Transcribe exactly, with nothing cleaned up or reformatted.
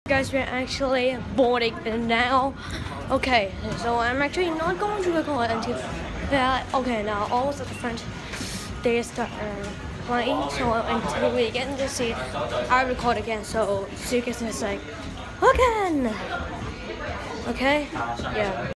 Guys, we're actually boarding now. Okay, so I'm actually not going to record until that. Okay, now all of the French they start uh, playing. So until we get in the seat, I record again. So so you can say like again. Okay, yeah.